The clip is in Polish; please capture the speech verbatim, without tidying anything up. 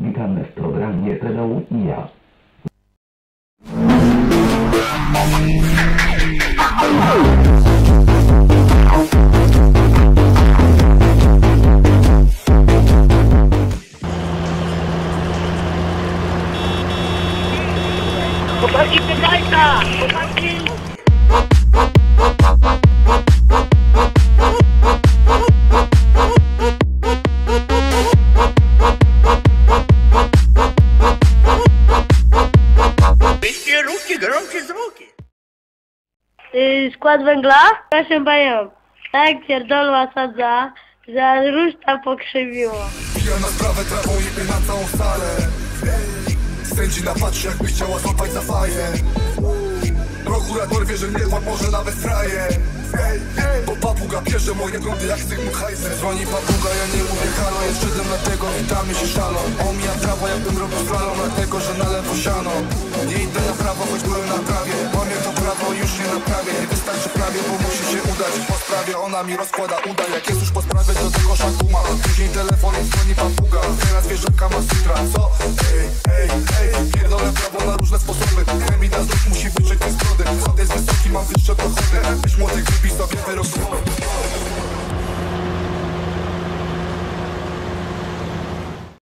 Witamy w programie Pedał i ja. Chłopaki, pytajka! Chłopaki! Wyście ruki, gorące zwłoki! Yy, skład węgla? Proszę panią, tak pierdolła sadza, że róż tam pokrzywiło. Ja na sprawę trawą jebie na całą salę. Sędzina patrzy, jakby chciała złapać za faję. Prokurator wie, że nie łap może nawet fraje. Bo papuga bierze moje grunty jak Zygmunt Heiser. Dzwoni papuga, ja nie mówię halo. Jeszcze dym dlatego witamy się szalą. Omijam prawo, jakbym robił slalom, dlatego że na lewo siano. Nie idę na prawo, choć byłem na prawie. Łamię to prawo, już nie naprawię. Nie wystarczy prawie, bo musi się udać. Po sprawie ona mi rozkłada uda. Jak jest już po sprawie, do tego szakuma. Później telefon i dzwoni papuga. Teraz wie, że kama sutra. Co? Ej, ej, ej. Pierdolę prawo na różne sposoby. Chemida znów musi wyczeć te zbrody. Kod jest wysoki, mam wyższe dochody. Byś młodych wybił sobie wyrok.